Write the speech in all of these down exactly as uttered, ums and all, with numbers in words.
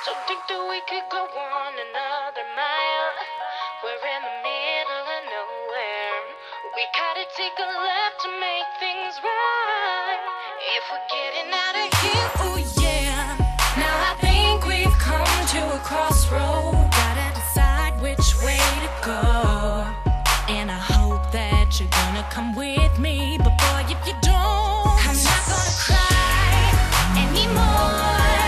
Don't think that we could go on another mile. We're in the middle of nowhere. We gotta take a left to make things right. If we're getting out of here, ooh yeah. Now I think we've come to a crossroad. Gotta decide which way to go. And I hope that you're gonna come with me. But boy, if you don't, I'm not gonna cry anymore.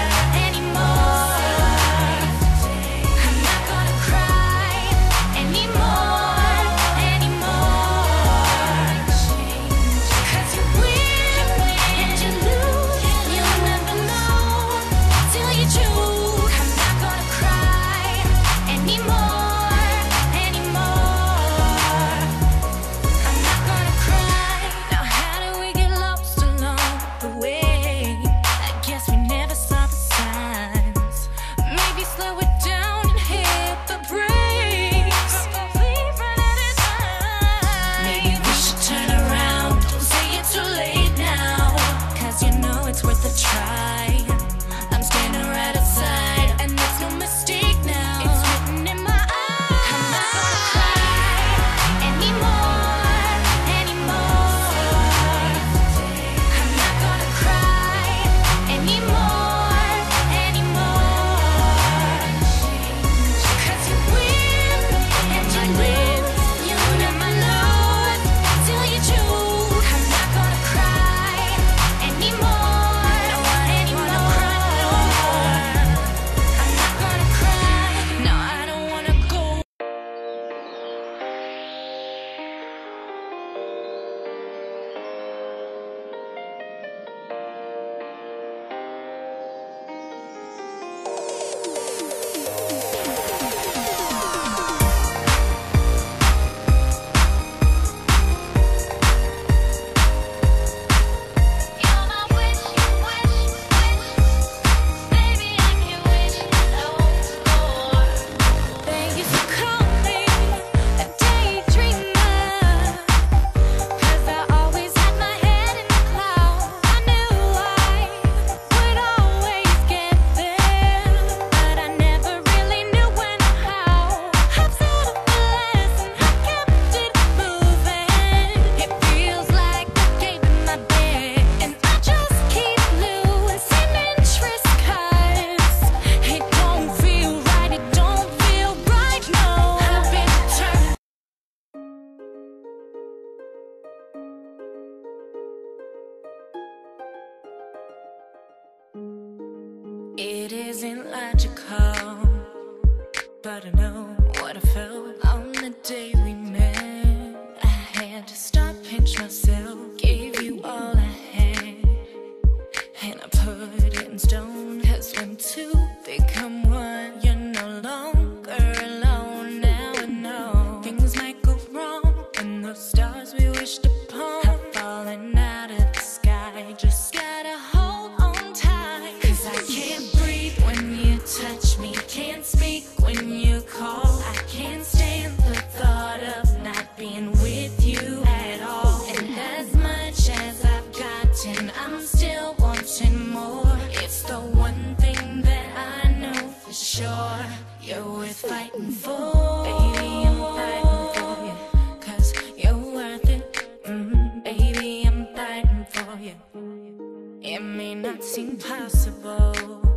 It isn't logical, but I know what I felt on the day we met. I had to stop, pinch myself, gave you all I had, and I put it in stone. Cause when two become one, you're no longer alone. Now I know things might go wrong, and those stars we wished upon have fallen out of the sky. Just gotta hold on tight, cause I can't touch me, can't speak when you call. I can't stand the thought of not being with you at all. And as much as I've gotten, I'm still wanting more. It's the one thing that I know for sure you're worth fighting for. Baby, I'm fighting for you, cause you're worth it. Mm-hmm. Baby, I'm fighting for you. It may not seem possible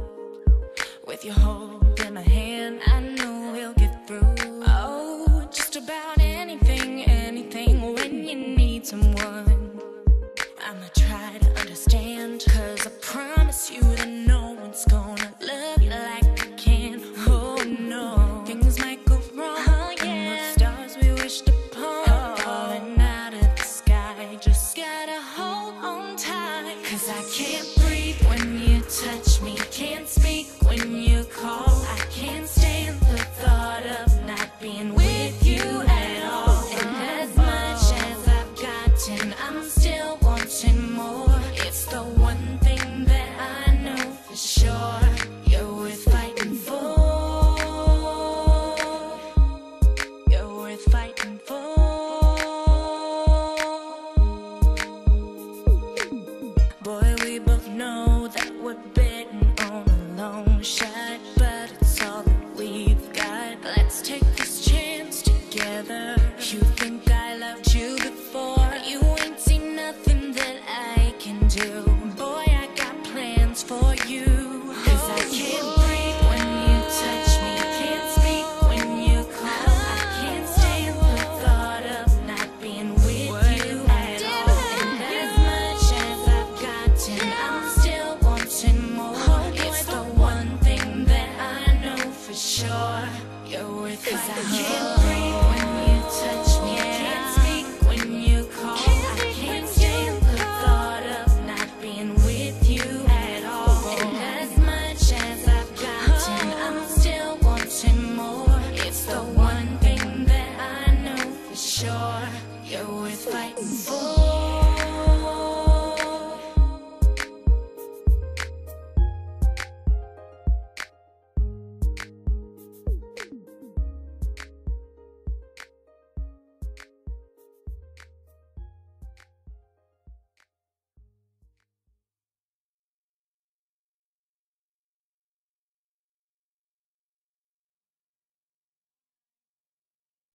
with your hold in my hand, I know we'll get through. Oh, just about anything, anything when you need someone. I'ma try to understand, cause I promise you that no one's gonna love you like I can. Oh no, things might go wrong, oh, yeah. And the stars we wished upon are falling out of the sky. Just gotta hold on tight, cause I can't breathe when you touch me, can't speak when you call. 'cause I can't breathe when you touch me. I can't speak when you call. I can't stand the thought of not being with you at all. And as much as I've gotten, I'm still wanting more. It's the one thing that I know for sure. You're worth fighting for.